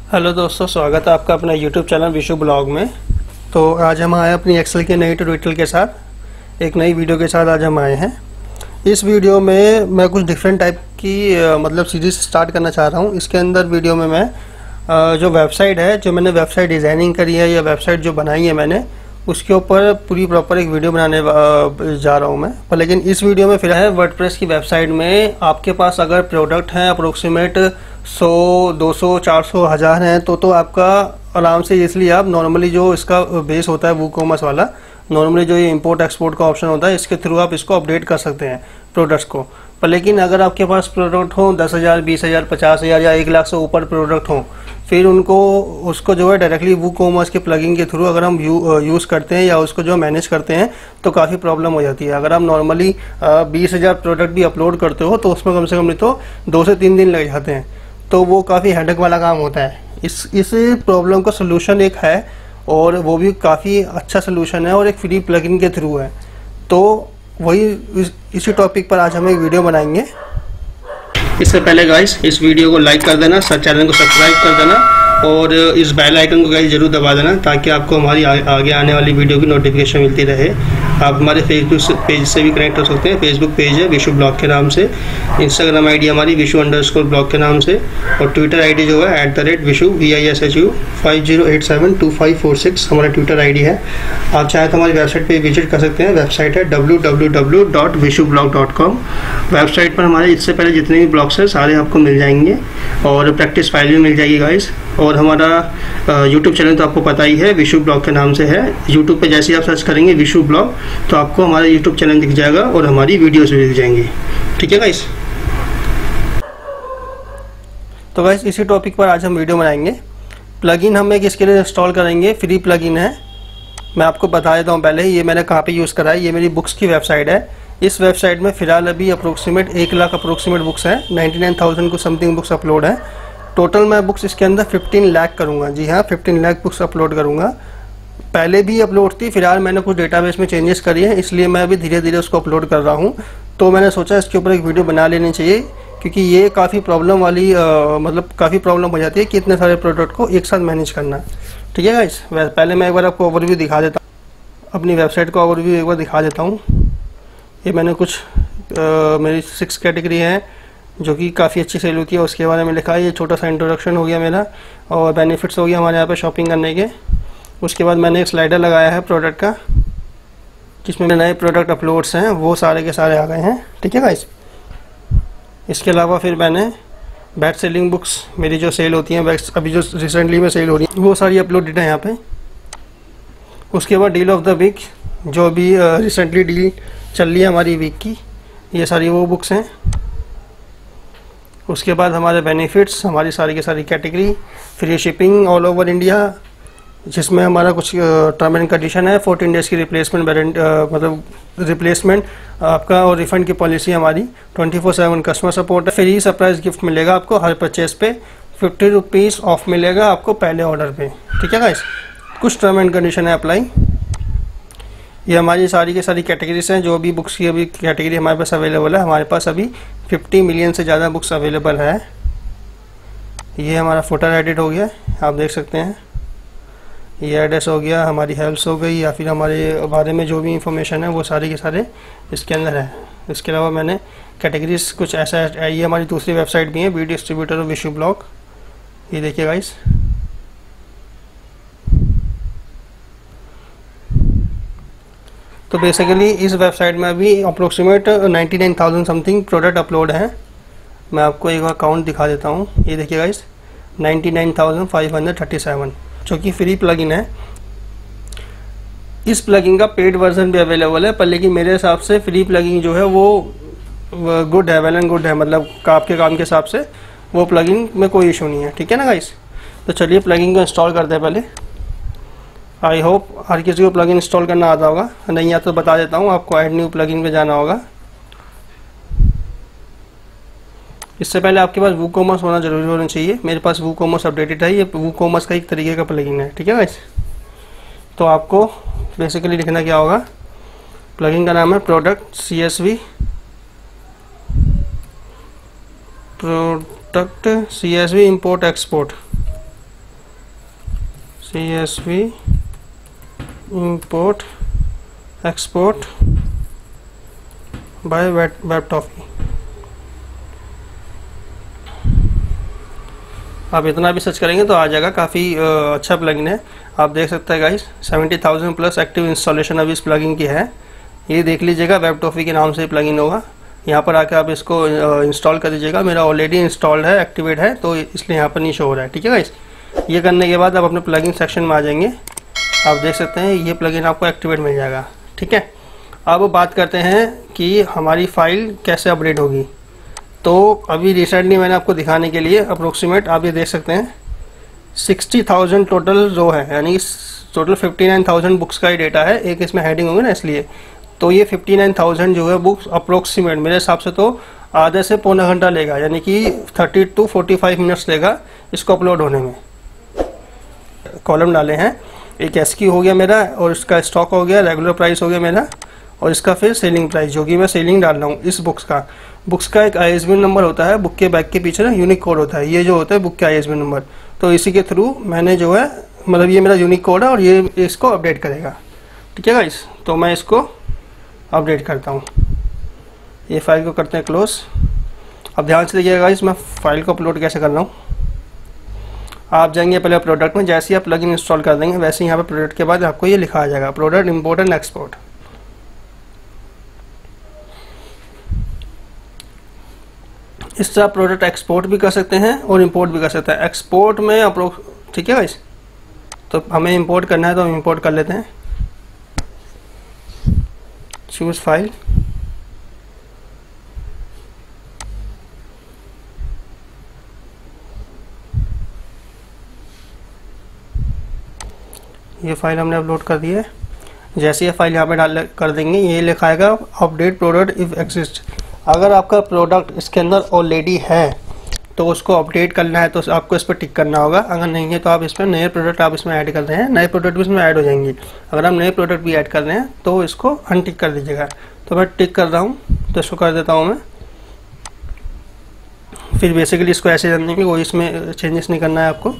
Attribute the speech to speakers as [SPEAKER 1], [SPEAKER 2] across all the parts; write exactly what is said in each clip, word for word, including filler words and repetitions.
[SPEAKER 1] Hello दोस्तों, स्वागत है आपका अपना यूट्यूब चैनल विशु ब्लॉग में। तो आज हम आए अपनी एक्सेल के नई ट्यूटोरियल के साथ, एक नई वीडियो के साथ आज हम आए हैं। इस वीडियो में मैं कुछ डिफरेंट टाइप की आ, मतलब सीरीज स्टार्ट करना चाह रहा हूँ। इसके अंदर वीडियो में मैं आ, जो वेबसाइट है, जो मैंने वेबसाइट डिज़ाइनिंग करी है या वेबसाइट जो बनाई है मैंने, उसके ऊपर पूरी प्रॉपर एक वीडियो बनाने जा रहा हूँ मैं। पर लेकिन इस वीडियो में फिर है वर्डप्रेस की वेबसाइट में आपके पास अगर प्रोडक्ट हैं अप्रोक्सीमेट सौ, दो सौ, चार सौ, हज़ार हैं तो तो आपका आराम से, इसलिए आप नॉर्मली जो इसका बेस होता है वूकॉमर्स वाला, नॉर्मली जो ये इंपोर्ट एक्सपोर्ट का ऑप्शन होता है, इसके थ्रू आप इसको अपडेट कर सकते हैं प्रोडक्ट्स को। पर लेकिन अगर आपके पास प्रोडक्ट हो दस हज़ार, बीस हज़ार, पचास हज़ार या एक लाख से ऊपर प्रोडक्ट हो, फिर उनको उसको जो है डायरेक्टली वूकॉमर्स के प्लगइन के थ्रू अगर हम यू, यूज़ करते हैं या उसको जो मैनेज करते हैं तो काफ़ी प्रॉब्लम हो जाती है। अगर आप नॉर्मली बीस हज़ार प्रोडक्ट भी अपलोड करते हो तो उसमें कम से कम नहीं तो दो से तीन दिन लग जाते हैं, तो वो काफ़ी हेडेक वाला काम होता है। इस इस प्रॉब्लम का सोल्यूशन एक है और वो भी काफ़ी अच्छा सोल्यूशन है और एक फ्री प्लगइन के थ्रू है। तो वही इस, इसी टॉपिक पर आज हम एक वीडियो बनाएंगे। इससे पहले गाइस इस वीडियो को लाइक कर देना, चैनल को सब्सक्राइब कर देना और इस बेल आइकन को गाइस जरूर दबा देना ताकि आपको हमारी आ, आगे आने वाली वीडियो की नोटिफिकेशन मिलती रहे। आप हमारे फेसबुक पेज से भी कनेक्ट हो सकते हैं। फेसबुक पेज है विशु ब्लॉग के नाम से, इंस्टाग्राम आईडी हमारी विशु अंडर स्कोर ब्लॉग के नाम से, और ट्विटर आईडी जो है at the rate Vishu V I S H U five zero at seven two five four six हमारा ट्विटर आईडी है। आप चाहे तो हमारी वेबसाइट पे विजिट कर सकते हैं। वेबसाइट है W W W dot Vishu blog dot com. Website पर हमारे इससे पहले जितने भी ब्लॉग्स हैं सारे आपको मिल जाएंगे और प्रैक्टिस फाइल भी मिल जाएगी गाइस। और हमारा यूट्यूब चैनल तो आपको पता ही है, विशु ब्लॉग के नाम से है। यूट्यूब पे जैसे ही आप सर्च करेंगे विशु ब्लॉग तो आपको हमारा यूट्यूब चैनल दिख जाएगा और हमारी वीडियोस भी दिख जाएंगी। ठीक है गाइस। तो गाइस इसी टॉपिक पर आज हम वीडियो बनाएंगे। प्लगइन हम एक इसके लिए इंस्टॉल करेंगे, फ्री प्लगइन है। मैं आपको बता देता हूँ पहले ये मैंने कहाँ पे यूज़ करा है। ये मेरी बुक्स की वेबसाइट है। इस वेबसाइट में फ़िलहाल अभी अप्रोक्सीमेट एक लाख अप्रोक्सीमेट बुक्स हैं, नाइन्टी नाइन थाउजेंड को समथिंग बुक्स अपलोड है। टोटल मैं बुक्स इसके अंदर फिफ्टीन लाख करूँगा। जी हाँ, फिफ्टीन लाख बुक्स अपलोड करूँगा। पहले भी अपलोड थी, फिलहाल मैंने कुछ डेटाबेस में चेंजेस करी है, इसलिए मैं अभी धीरे धीरे उसको अपलोड कर रहा हूँ। तो मैंने सोचा इसके ऊपर एक वीडियो बना लेनी चाहिए क्योंकि ये काफ़ी प्रॉब्लम वाली आ, मतलब काफ़ी प्रॉब्लम हो जाती है कि इतने सारे प्रोडक्ट को एक साथ मैनेज करना। ठीक है गाइस, पहले मैं एक बार आपको ओवरव्यू दिखा देता हूँ, अपनी वेबसाइट का ओवरव्यू एक बार दिखा देता हूँ। ये मैंने कुछ आ, मेरी सिक्स कैटेगरी हैं जो कि काफ़ी अच्छी सेल होती है, उसके बारे में लिखा है। ये छोटा सा इंट्रोडक्शन हो गया मेरा और बेनिफिट्स हो गया हमारे यहाँ पे शॉपिंग करने के। उसके बाद मैंने एक स्लाइडर लगाया है प्रोडक्ट का जिसमें नए प्रोडक्ट अपलोड्स हैं, वो सारे के सारे आ गए हैं। ठीक है गाइस। इसके अलावा फिर मैंने बेस्ट सेलिंग बुक्स मेरी जो सेल होती हैं, बेस्ट अभी जो रिसेंटली में सेल हो रही है, वो सारी अपलोडेड है यहाँ पे। उसके बाद डील ऑफ द वीक, जो अभी रिसेंटली डील चल रही है हमारी वीक की, ये सारी वो बुक्स हैं। उसके बाद हमारे बेनिफिट्स, हमारी सारी की सारी category, free shipping all over India, जिसमें हमारा कुछ टर्म एंड कंडीशन है, फोर्टीन डेज़ की रिप्लेसमेंट वारंट मतलब रिप्लेसमेंट आपका और रिफंड की पॉलिसी हमारी, twenty four seven customer support है। फ्री सरप्राइज गिफ्ट मिलेगा आपको हर परचेज पे, फिफ्टी रुपीज़ ऑफ मिलेगा आपको पहले ऑर्डर पे। ठीक है गाइस। कुछ टर्म एंड कंडीशन है अप्लाई। ये हमारी सारी की सारी कैटेगरीज हैं, जो भी बुक्स की अभी कैटेगरी हमारे पास अवेलेबल है। हमारे पास अभी फिफ्टी मिलियन से ज़्यादा बुक्स अवेलेबल है। ये हमारा फुटर एडिट हो गया, आप देख सकते हैं। ये एड्रेस हो गया, हमारी हेल्प्स हो गई, या फिर हमारे बारे में जो भी इंफॉर्मेशन है वो सारे के सारे इसके अंदर है। इसके अलावा मैंने कैटेगरीज कुछ ऐसा, ये हमारी दूसरी वेबसाइट भी है, we distributor of Vishu blog. ये देखिए गाइस। तो बेसिकली इस वेबसाइट में अभी approximate ninety nine thousand something product upload हैं। मैं आपको एक बार काउंट दिखा देता हूँ। ये देखिए guys, ninety nine thousand five hundred thirty seven जो कि फ्री प्लगइन है। इस प्लगइन का पेड वर्जन भी अवेलेबल है, पर लेकिन मेरे हिसाब से फ्री प्लगइन जो है वो गुड है, वेल एंड गुड है, मतलब आपके काम के हिसाब से वो प्लगइन में कोई इशू नहीं है। ठीक है ना गाइस। तो चलिए प्लगइन को इंस्टॉल करते हैं पहले। आई होप हर किसी को प्लगइन इंस्टॉल करना आता होगा, नहीं आता तो बता देता हूँ, आपको ऐड न्यू प्लगइन पे जाना होगा। इससे पहले आपके पास वूकॉमर्स होना जरूरी होना चाहिए। मेरे पास वूकॉमर्स अपडेटेड है। ये वूकॉमर्स का एक तरीके का प्लगइन है। ठीक है गाइस। तो आपको बेसिकली लिखना क्या होगा, प्लगइन का नाम है product C S V product C S V import export. C S V import export by WebToffee. आप इतना भी सर्च करेंगे तो आ जाएगा, काफ़ी अच्छा प्लगइन है। आप देख सकते हैं guys seventy thousand plus active installation अभी इस प्लगइन की है। ये देख लीजिएगा, वेबटॉफी के नाम से प्लगइन होगा। यहाँ पर आकर आप इसको इंस्टॉल कर दीजिएगा। मेरा ऑलरेडी इंस्टॉल्ड है, एक्टिवेट है, तो इसलिए यहाँ पर नहीं शो हो रहा है। ठीक है गाइस, ये करने के बाद आप अपने प्लगइन सेक्शन में आ जाएंगे। आप देख सकते हैं ये प्लगइन आपको एक्टिवेट मिल जाएगा। ठीक है, अब बात करते हैं कि हमारी फाइल कैसे अपडेट होगी। तो अभी रिसेंटली मैंने आपको दिखाने के लिए अप्रोक्सीमेट आप ये देख सकते हैं सिक्सटी थाउजेंड टोटल रो है, यानी total fifty nine thousand books का ही डेटा है। एक इसमें हेडिंग होगी ना, इसलिए तो ये फिफ्टी नाइन थाउजेंड जो है बुक्स अप्रोक्सीमेट मेरे हिसाब से तो आधे से पौना घंटा लेगा, यानी कि thirty two forty five minutes लेगा इसको अपलोड होने में। कॉलम डाले हैं, एक एसक्यू हो गया मेरा, और इसका स्टॉक हो गया, रेगुलर प्राइस हो गया मेरा, और इसका फिर सेलिंग प्राइस जो कि मैं सेलिंग डाल रहा हूँ इस बुक्स का। बुक्स का एक I S B N number होता है, बुक के बैक के पीछे ना यूनिक कोड होता है, ये जो होता है बुक के I S B N number. तो इसी के थ्रू मैंने जो है, मतलब ये मेरा यूनिक कोड है और ये इसको अपडेट करेगा। ठीक है गाइस, तो मैं इसको अपडेट करता हूँ। ये फाइल को करते हैं क्लोज। अब ध्यान से देखिएगा गाइस, मैं फाइल को अपलोड कैसे कर रहा हूँ। आप जाएंगे पहले प्रोडक्ट में, जैसे ही आप प्लगइन इंस्टॉल कर देंगे वैसे ही यहाँ पे प्रोडक्ट के बाद आपको ये लिखा आ जाएगा प्रोडक्ट इंपोर्ट एंड एक्सपोर्ट। इससे आप प्रोडक्ट एक्सपोर्ट भी कर सकते हैं और इंपोर्ट भी कर सकते हैं। एक्सपोर्ट में अप्रोक्स, ठीक है गाइस, तो हमें इंपोर्ट करना है तो हम इंपोर्ट कर लेते हैं। चूज फाइल, ये फाइल हमने अपलोड कर दी है। जैसे ये फाइल यहाँ पे डाल कर देंगे, ये लिखा आएगा अपडेट प्रोडक्ट इफ एक्सिस्ट। अगर आपका प्रोडक्ट इसके अंदर ऑलरेडी है तो उसको अपडेट करना है, तो आपको इस पर टिक करना होगा। अगर नहीं है तो आप इसमें नए प्रोडक्ट आप इसमें ऐड कर रहे हैं, नए प्रोडक्ट भी इसमें ऐड हो जाएंगे। अगर आप नए प्रोडक्ट भी ऐड कर रहे हैं तो इसको अनटिक कर दीजिएगा। तो मैं टिक कर रहा हूँ, तो इसको कर देता हूँ मैं। फिर बेसिकली इसको ऐसे करने की कोई इसमें चेंजेस नहीं करना है आपको।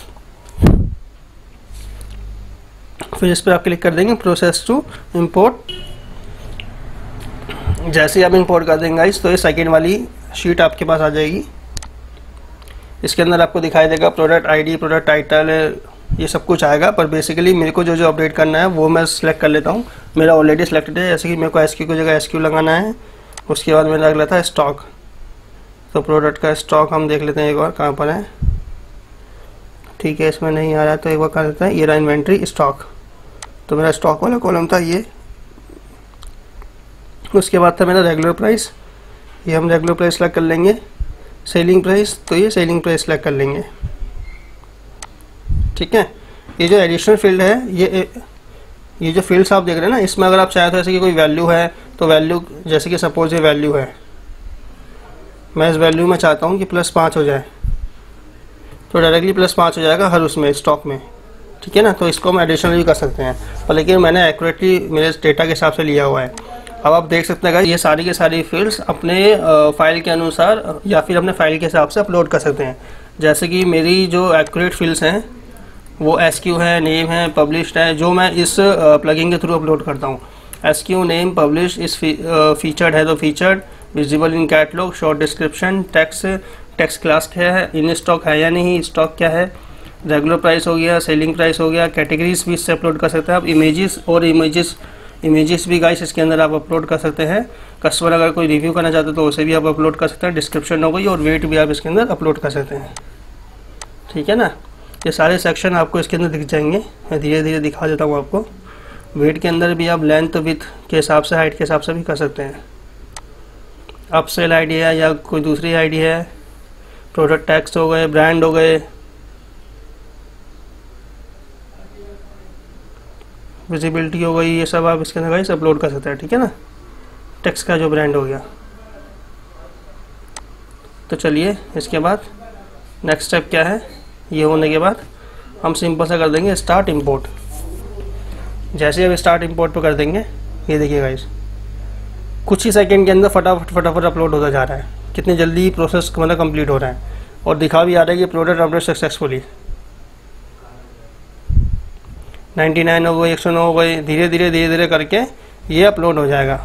[SPEAKER 1] फिर इस पर आप क्लिक कर देंगे प्रोसेस टू इंपोर्ट। जैसे ही आप इंपोर्ट कर देंगे गाइस, तो ये सेकेंड वाली शीट आपके पास आ जाएगी। इसके अंदर आपको दिखाई देगा प्रोडक्ट आईडी, प्रोडक्ट टाइटल, ये सब कुछ आएगा। पर बेसिकली मेरे को जो जो अपडेट करना है वो मैं सिलेक्ट कर लेता हूँ। मेरा ऑलरेडी सिलेक्टेड है, जैसे कि मेरे को एसक्यू की जगह एसक्यू लगाना है। उसके बाद मैंने रख लेता है स्टॉक। तो प्रोडक्ट का स्टॉक हम देख लेते हैं एक बार कहाँ पर है। ठीक है, इसमें नहीं आ रहा तो एक बार कर लेते हैं। ये रहा इन्वेंट्री स्टॉक, तो मेरा स्टॉक वाला कॉलम था ये। उसके बाद था मेरा रेगुलर प्राइस, ये हम रेगुलर प्राइस सेलेक्ट कर लेंगे। सेलिंग प्राइस, तो ये सेलिंग प्राइस सेलेक्ट कर लेंगे। ठीक है, ये जो एडिशनल फील्ड है, ये ये जो फील्ड्स आप देख रहे हैं ना, इसमें अगर आप चाहे तो ऐसे कि कोई वैल्यू है तो वैल्यू, जैसे कि सपोज ये वैल्यू है, मैं इस वैल्यू में चाहता हूँ कि प्लस पाँच हो जाए, तो डायरेक्टली प्लस पाँच हो जाएगा हर उसमें स्टॉक में। ठीक है ना, तो इसको हम एडिशनल भी कर सकते हैं, पर लेकिन मैंने एक्यूरेटली मेरे डेटा के हिसाब से लिया हुआ है। अब आप देख सकते हैं ये सारी के सारी फील्ड्स अपने फाइल के अनुसार या फिर अपने फाइल के हिसाब से अपलोड कर सकते हैं। जैसे कि मेरी जो एक्यूरेट फील्ड्स हैं वो एसक्यू है, नेम है, पब्लिश्ड है, जो मैं इस प्लगइन के थ्रू अपलोड करता हूँ। SKU, name, publish, is featured है तो featured, visible in catalogue, short description, text, text class क्या है, इन स्टॉक है या नहीं, स्टॉक क्या है, रेगुलर प्राइस हो गया, सेलिंग प्राइस हो गया। कैटेगरीज भी इससे अपलोड कर सकते हैं आप। इमेजेस और इमेजेस इमेजेस भी गाइस इसके अंदर आप अपलोड कर सकते हैं। कस्टमर अगर कोई रिव्यू करना चाहते तो उसे भी आप अपलोड कर सकते हैं। डिस्क्रिप्शन हो गई और वेट भी आप इसके अंदर अपलोड कर सकते हैं। ठीक है ना, ये सारे सेक्शन आपको इसके अंदर दिख जाएंगे। मैं धीरे धीरे दिखा देता हूँ आपको। वेट के अंदर भी आप लेंथ विथ के हिसाब से, हाइट के हिसाब से भी कर सकते हैं। अपसेल आईडी है या कोई दूसरी आईडी है, प्रोडक्ट टैक्स हो गए, ब्रांड हो गए, विजिबिलिटी हो गई, ये सब आप इसके अंदर गाइस अपलोड कर सकते हैं। ठीक है ना, टेक्स्ट का जो ब्रांड हो गया। तो चलिए इसके बाद नेक्स्ट स्टेप क्या है, ये होने के बाद हम सिंपल सा कर देंगे स्टार्ट इंपोर्ट। जैसे अब स्टार्ट इंपोर्ट पर कर देंगे, ये देखिए गाइस कुछ ही सेकंड के अंदर फटाफट फटाफट अपलोड होता जा रहा है। कितनी जल्दी प्रोसेस मतलब कंप्लीट हो रहा है और दिखा भी आ रहा है कि product upload successfully. Ninety nine हो गई, एक सौ नौ हो गई, धीरे धीरे धीरे धीरे करके ये अपलोड हो जाएगा।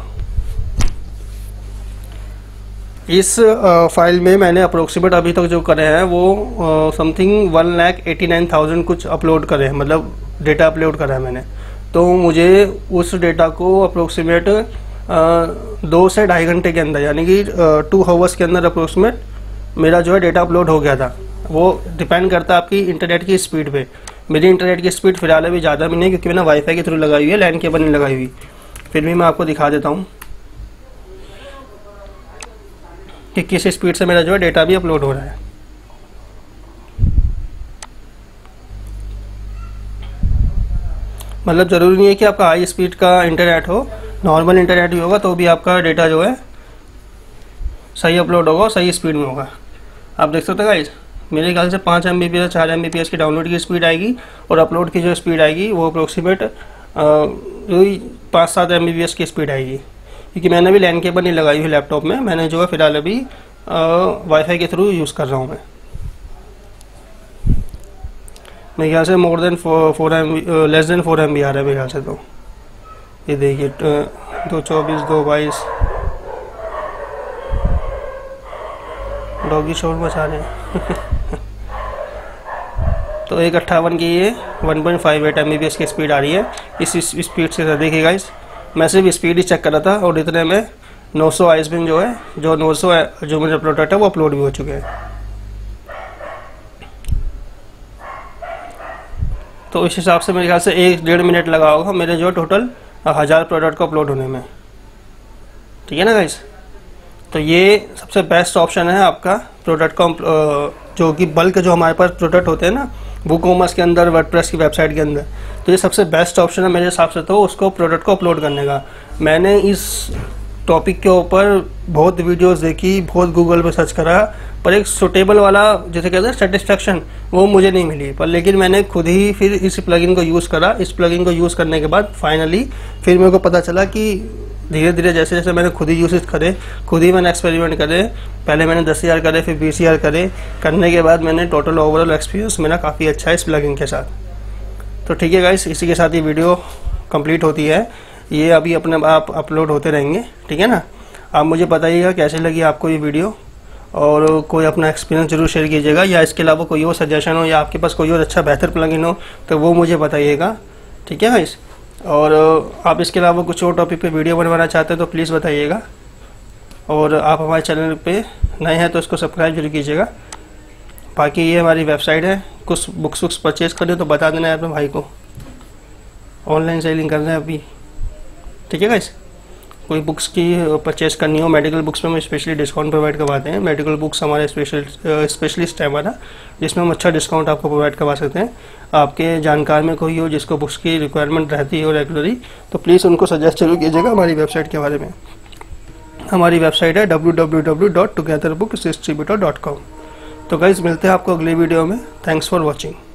[SPEAKER 1] इस फाइल में मैंने अप्रोक्सीमेट अभी तक जो करे हैं वो something one lakh eighty nine thousand कुछ अपलोड करे हैं, मतलब डेटा अपलोड करा है मैंने। तो मुझे उस डेटा को अप्रोक्सीमेट दो से ढाई घंटे के अंदर, यानी कि टू हावर्स के अंदर अप्रोक्सीमेट मेरा जो है डेटा अपलोड हो गया था। वो डिपेंड करता है आपकी इंटरनेट की स्पीड पे। मेरी इंटरनेट की स्पीड फिलहाल अभी ज़्यादा भी नहीं, क्योंकि मैंने वाईफाई के थ्रू लगाई हुई है, लैन केबल नहीं लगाई हुई। फिर भी मैं आपको दिखा देता हूँ कि किस स्पीड से मेरा जो है डेटा भी अपलोड हो रहा है। मतलब ज़रूरी नहीं है कि आपका हाई स्पीड का इंटरनेट हो, नॉर्मल इंटरनेट भी होगा तो भी आपका डेटा जो है सही अपलोड होगा और सही स्पीड में होगा। आप देख सकते हो गाइस, मेरे ख्याल से पाँच एम बी पी एस चार एम बी पी एस की डाउनलोड की स्पीड आएगी और अपलोड की जो स्पीड आएगी वो अप्रोक्सीमेट वही पाँच सात एम बी पी एस की स्पीड आएगी। क्योंकि मैंने अभी लैन केबल नहीं लगाई हुई लैपटॉप में, मैंने जो है फिलहाल अभी वाईफाई के थ्रू यूज़ कर रहा हूँ मैं। मेरे ख्याल से more than four M less than four M B आ रहा है मेरे ख्याल से। तो ये देखिए दो चौबीस दो बाईस डॉगी शोर मचा रहे हैं तो एक अट्ठावन की ये one point five eight M B P S की स्पीड आ रही है। इस स्पीड से देखिएगा इस मैं सिर्फ स्पीड ही चेक कर रहा था और इतने में नौ सौ आइसबिन जो है जो नौ सौ जो मेरा प्रोडक्ट है वो अपलोड भी हो चुके हैं। तो इस हिसाब से मेरे ख्याल से एक डेढ़ मिनट लगा होगा मेरे जो टोटल हज़ार प्रोडक्ट को अपलोड होने में। ठीक है ना गाइस, तो ये सबसे बेस्ट ऑप्शन है आपका प्रोडक्ट को, जो कि बल्क जो हमारे पास प्रोडक्ट होते हैं ना वूकॉमर्स के अंदर, वर्डप्रेस की वेबसाइट के अंदर, तो ये सबसे बेस्ट ऑप्शन है मेरे हिसाब से तो उसको प्रोडक्ट को अपलोड करने का। मैंने इस टॉपिक के ऊपर बहुत वीडियोस देखी, बहुत गूगल पे सर्च करा, पर एक सुटेबल वाला जैसे कहते हैं सेटिस्फेक्शन वो मुझे नहीं मिली। पर लेकिन मैंने खुद ही फिर इस प्लगइन को यूज़ करा। इस प्लगइन को यूज़ करने के बाद फाइनली फिर मेरे को पता चला कि धीरे धीरे जैसे जैसे मैंने खुद ही यूसेज करे, खुद ही मैंने एक्सपेरिमेंट करे, पहले मैंने दस हज़ार करे, फिर बीस हज़ार करे, करने के बाद मैंने टोटल ओवरऑल एक्सपीरियंस मेरा काफ़ी अच्छा है इस प्लगइन के साथ। तो ठीक है गाइस, इसी के साथ ये वीडियो कंप्लीट होती है। ये अभी अपने आप अपलोड होते रहेंगे, ठीक है ना। आप मुझे बताइएगा कैसे लगी आपको ये वीडियो, और कोई अपना एक्सपीरियंस जरूर शेयर कीजिएगा, या इसके अलावा कोई और सजेशन हो या आपके पास कोई और अच्छा बेहतर प्लगइन हो तो वो मुझे बताइएगा, ठीक है गाइस। और आप इसके अलावा कुछ और टॉपिक पे वीडियो बनवाना चाहते हैं तो प्लीज़ बताइएगा। और आप हमारे चैनल पे नए हैं तो इसको सब्सक्राइब जरूर कीजिएगा। बाकी ये हमारी वेबसाइट है, कुछ बुक्स वुक्स परचेज़ करनी तो बता देना है अपने भाई को, ऑनलाइन सेलिंग कर रहे हैं अभी, ठीक है गाइस। कोई बुक्स की परचेज़ करनी हो, मेडिकल बुक्स में हम स्पेशली डिस्काउंट प्रोवाइड करवाते हैं। मेडिकल बुक्स हमारे स्पेशल स्पेशलिस्ट है हमारा, जिसमें हम अच्छा डिस्काउंट आपको प्रोवाइड करवा सकते हैं। आपके जानकार में कोई हो जिसको बुक्स की रिक्वायरमेंट रहती है रेगुलरली, तो प्लीज़ उनको सजेस्ट जरूर कीजिएगा हमारी वेबसाइट के बारे में। हमारी वेबसाइट है W W W dot together books distributor dot com. तो गाइस मिलते हैं आपको अगले वीडियो में। Thanks for watching.